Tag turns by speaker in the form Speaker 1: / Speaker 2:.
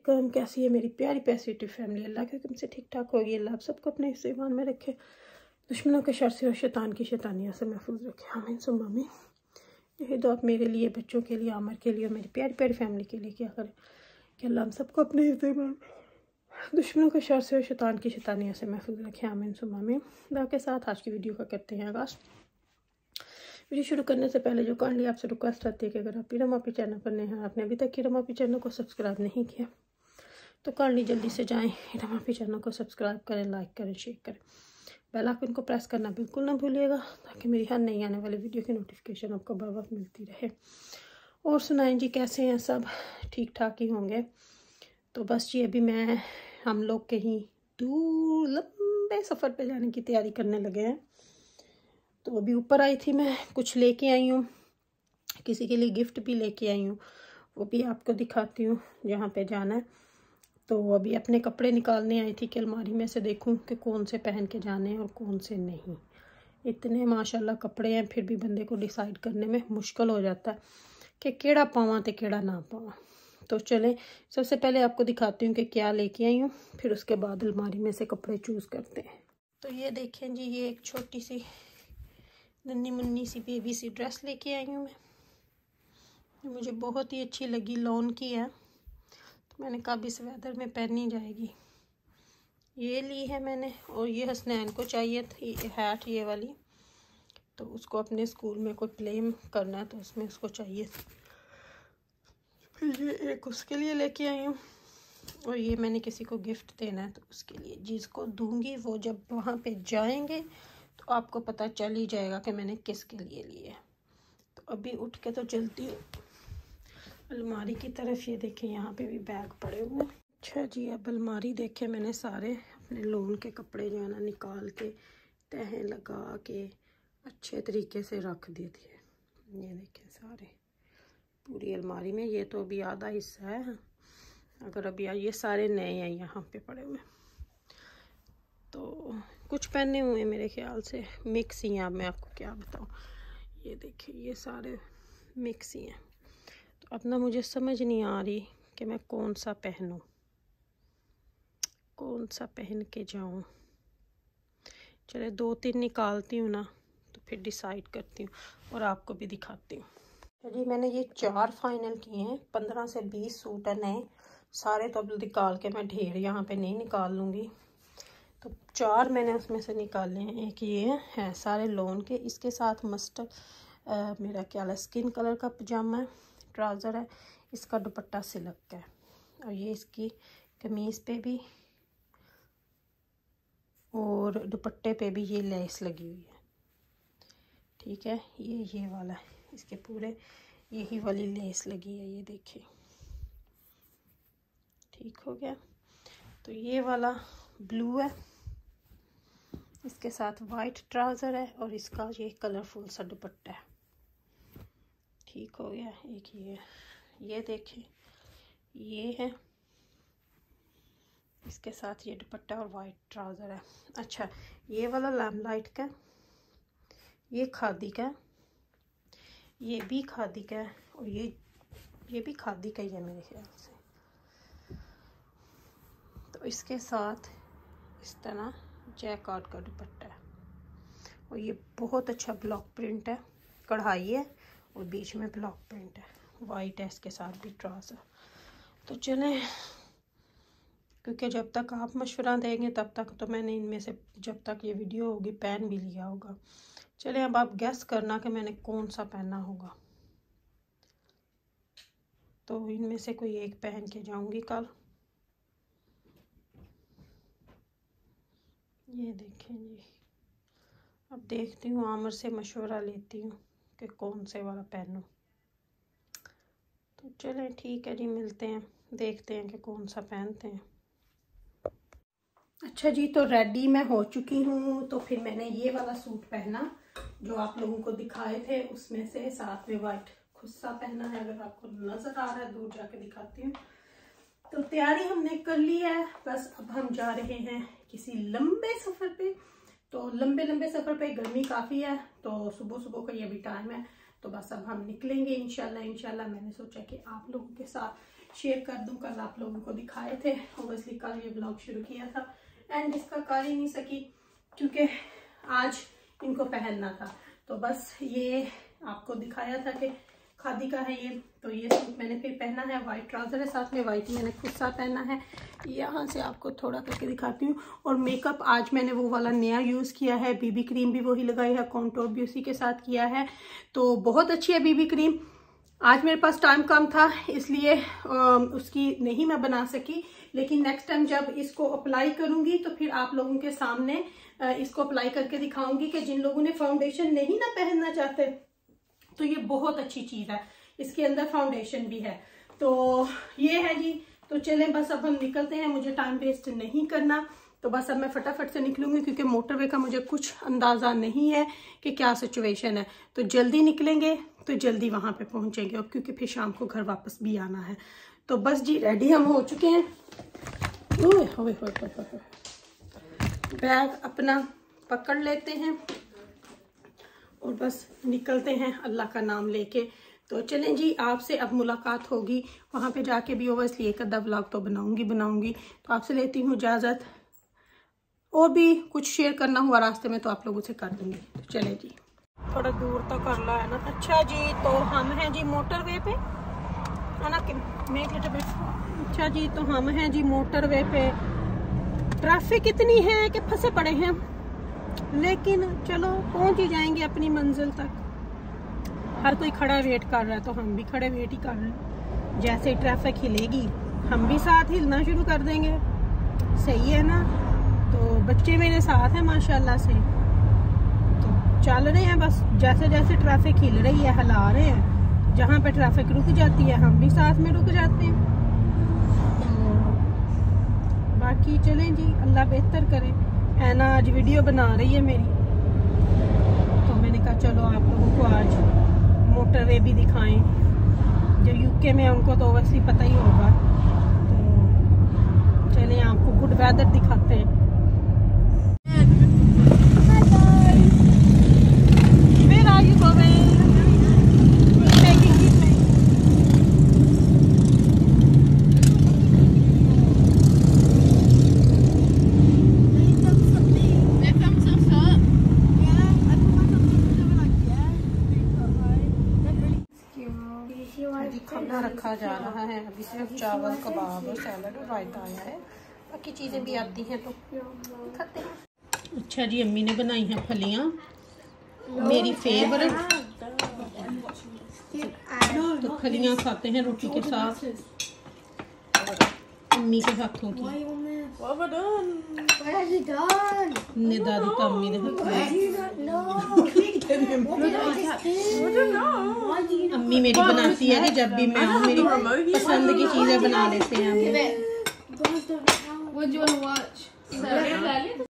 Speaker 1: काम कैसी है मेरी प्यारी पैसिटिव फैमिली। अल्लाह के हुक्म से ठीक ठाक होगी। अल्लाह आप सबको अपने हिस्से ईमान में रखे, दुश्मनों के शर से और शैतान की शैतानियों से महफूज रखे। आमीन सुम्मा आमीन। यही दुआ आप मेरे लिए, बच्चों के लिए, आमर के लिए और मेरी प्यारी प्यारी फैमिली के लिए क्या करें कि अल्लाह हम सबको अपने हिस्से ईमान दुश्मनों के शर से और शैतान की शैतानियों से महफूज रखे। आमीन सुम्मा आमीन। दुआ के साथ आज की वीडियो का करते हैं आगाज़। वीडियो शुरू करने से पहले जो काइंडली आपसे रिक्वेस्ट आती है कि अगर आप हीरा मापी चैनल पर नए हैं, आपने अभी तक हीरा मापी चैनल को सब्सक्राइब नहीं किया तो काइंडली जल्दी से जाएं, हीरा मापी चैनल को सब्सक्राइब करें, लाइक करें, शेयर करें, बेल आइकन को प्रेस करना बिल्कुल ना भूलिएगा ताकि मेरी हर नई आने वाली वीडियो की नोटिफिकेशन आपको बर वक्त मिलती रहे। और सुनाएं जी, कैसे हैं सब? ठीक ठाक ही होंगे। तो बस जी अभी हम लोग कहीं दूर लंबे सफ़र पे जाने की तैयारी करने लगे हैं। तो अभी ऊपर आई थी, मैं कुछ लेके आई हूँ, किसी के लिए गिफ्ट भी लेके आई हूँ, वो भी आपको दिखाती हूँ जहाँ पे जाना है। तो अभी अपने कपड़े निकालने आई थी कि अलमारी में से देखूँ कि कौन से पहन के जाने हैं और कौन से नहीं। इतने माशाल्लाह कपड़े हैं, फिर भी बंदे को डिसाइड करने में मुश्किल हो जाता है कि केड़ा पावा तो केड़ा ना पावा। तो चलें, सबसे पहले आपको दिखाती हूँ कि क्या लेके आई हूँ, फिर उसके बाद अलमारी में से कपड़े चूज़ करते हैं। तो ये देखें जी, ये एक छोटी सी नन्ही मुन्नी सी बेबी सी ड्रेस लेके आई हूँ मैं। मुझे बहुत ही अच्छी लगी, लॉन की है, तो मैंने कहा इस वेदर में पहनी जाएगी। ये ली है मैंने। और ये हसनैन को चाहिए थी हैट, ये वाली, तो उसको अपने स्कूल में कोई प्ले करना है तो उसमें उसको चाहिए। फिर ये एक उसके लिए लेके आई हूँ, और ये मैंने किसी को गिफ्ट देना है तो उसके लिए, जिसको दूंगी वो जब वहाँ पे जाएंगे तो आपको पता चल ही जाएगा कि मैंने किसके लिए लिए। तो अभी उठ के तो चलती हूँ अलमारी की तरफ। ये देखें यहाँ पे भी बैग पड़े हुए हैं। अच्छा जी, अब अलमारी देखे मैंने सारे अपने लोन के कपड़े जो है ना निकाल के तह लगा के अच्छे तरीके से रख दिए थे। ये देखें सारे पूरी अलमारी में। ये तो अभी आधा हिस्सा है, अगर अभी ये सारे नए हैं यहाँ पे पड़े हुए, तो कुछ पहने हुए मेरे ख्याल से मिक्स ही हैं। अब मैं आपको क्या बताऊँ, ये देखिए ये सारे मिक्स ही हैं। तो अब ना मुझे समझ नहीं आ रही कि मैं कौन सा पहनूं, कौन सा पहन के जाऊं। चले 2-3 निकालती हूँ ना, तो फिर डिसाइड करती हूँ और आपको भी दिखाती हूँ। जी मैंने ये 4 फाइनल किए हैं। 15 से 20 सूट है नए सारे, तो अब निकाल के मैं ढेर यहाँ पे नहीं निकाल लूँगी। तो 4 मैंने उसमें से निकाले हैं। एक ये है सारे लोन के, इसके साथ मस्टर्ड मेरा क्या है स्किन कलर का पजामा है, ट्राउज़र है, इसका दुपट्टा सिल्क का है, और ये इसकी कमीज़ पे भी और दुपट्टे पे भी ये लेस लगी हुई है। ठीक है, ये वाला है, इसके पूरे यही वाली लेस लगी है, ये देखिए। ठीक हो गया। तो ये वाला ब्लू है, इसके साथ वाइट ट्राउज़र है, और इसका ये कलरफुल सा दुपट्टा है। ठीक हो गया। एक ये देखिए ये है, इसके साथ ये दुपट्टा और वाइट ट्राउज़र है। अच्छा, ये वाला लैम्पलाइट का, ये खादी का, ये भी खादी का है, और ये भी खादी का ही है मेरे ख्याल से। तो इसके साथ इस तरह जैकार्ड का दुपट्टा है, और ये बहुत अच्छा ब्लॉक प्रिंट है, कढ़ाई है और बीच में ब्लॉक प्रिंट है, वाइट है इसके साथ भी ट्राउज़र। तो चलें, क्योंकि जब तक आप मशवरा देंगे तब तक तो मैंने इनमें से, जब तक ये वीडियो होगी, पहन भी लिया होगा। चलें, अब आप गेस करना कि मैंने कौन सा पहना होगा। तो इनमें से कोई एक पहन के जाऊंगी कल। ये देखें जी, अब देखती हूँ, आमर से मशवरा लेती हूँ कि कौन से वाला पहनूं। तो चलें ठीक है जी, मिलते हैं, देखते हैं कि कौन सा पहनते हैं। अच्छा जी, तो रेडी मैं हो चुकी हूँ। तो फिर मैंने ये वाला सूट पहना जो आप लोगों को दिखाए थे, उसमें से साथ में वाइट खुस्सा पहना है। अगर आपको नजर आ रहा है, दूर जाके दिखाती हूँ। तो तैयारी हमने कर ली है, बस अब हम जा रहे हैं किसी लंबे सफर पे। तो लंबे सफर पे गर्मी काफी है, तो सुबह सुबह का ये भी टाइम है, तो बस अब हम निकलेंगे इंशाल्लाह। मैंने सोचा कि आप लोगों के साथ शेयर कर दूं। कल आप लोगों को दिखाए थे, ओबियसली कल ये ब्लॉग शुरू किया था एंड इसका कर ही नहीं सकी क्योंकि आज इनको पहनना था। तो बस ये आपको दिखाया था कि खादी का है ये। तो ये सूट मैंने फिर पहना है, वाइट ट्राउजर है, साथ में वाइट मैंने खुद सा पहना है। यहाँ से आपको थोड़ा करके दिखाती हूँ। और मेकअप आज मैंने वो वाला नया यूज़ किया है, बीबी क्रीम भी वही लगाई है, कॉन्टोर भी उसी के साथ किया है। तो बहुत अच्छी है बीबी क्रीम। आज मेरे पास टाइम कम था इसलिए उसकी नहीं मैं बना सकी, लेकिन नेक्स्ट टाइम जब इसको अप्लाई करूंगी तो फिर आप लोगों के सामने इसको अप्लाई करके दिखाऊंगी कि जिन लोगों ने फाउंडेशन नहीं ना पहनना चाहते तो ये बहुत अच्छी चीज है। इसके अंदर फाउंडेशन भी है। तो ये है जी। तो चलें बस अब हम निकलते हैं, मुझे टाइम वेस्ट नहीं करना। तो बस अब मैं फटाफट से निकलूंगी क्योंकि मोटरवे का मुझे कुछ अंदाजा नहीं है कि क्या सिचुएशन है। तो जल्दी निकलेंगे तो जल्दी वहां पे पहुंचेंगे, और क्योंकि फिर शाम को घर वापस भी आना है। तो बस जी रेडी हम हो चुके हैं। बैग अपना पकड़ लेते हैं और बस निकलते हैं अल्लाह का नाम लेके। तो चलें जी, आपसे अब मुलाकात होगी वहाँ पे जाके भी। ओवरसली एक आधा व्लॉग तो बनाऊंगी। तो आपसे लेती हूँ इजाज़त। और भी कुछ शेयर करना हुआ रास्ते में तो आप लोगों से कर दूंगी। तो चलें जी, थोड़ा दूर तो कर ला है ना। अच्छा जी, तो हम हैं जी मोटरवे पे, है ना कि अच्छा जी, तो हम हैं जी मोटरवे पे। ट्रैफिक इतनी है कि फंसे पड़े हैं, लेकिन चलो पहुंच ही जाएंगे अपनी मंजिल तक। हर कोई खड़ा वेट कर रहा है तो हम भी खड़े वेट ही कर रहे हैं। जैसे ही ट्रैफिक हिलेगी हम भी साथ हिलना शुरू कर देंगे। सही है ना। तो बच्चे मेरे साथ हैं माशाल्लाह से, तो चल रहे हैं बस। जैसे जैसे ट्रैफिक हिल रही है हिला रहे हैं। जहाँ पे ट्रैफिक रुक जाती है हम भी साथ में रुक जाते हैं। तो बाकी चलें जी, अल्लाह बेहतर करे। है ना, आज वीडियो बना रही है मेरी, तो मैंने कहा चलो आप लोगों को आज मोटरवे भी दिखाएं। जो यूके में है उनको तो ओवरसली पता ही होगा। तो चलें आपको गुड वेदर दिखाते हैं। Where are you going? खाना रखा जा रहा है अभी, सिर्फ चावल, कबाब और सैलड और रायता आया है। बाकी चीज़ें भी आती हैं तो खाते हैं। अच्छा जी, अम्मी ने बनाई हैं फलियाँ, मेरी फेवरेट। तो फलियाँ खाते हैं रोटी के साथ, अम्मी के हाथों की। दादी तो अम्मी ने अम्मी मेरी बनाती है कि जब भी मैं आऊँ मेरी पसंद की चीजें बना लेते हैं।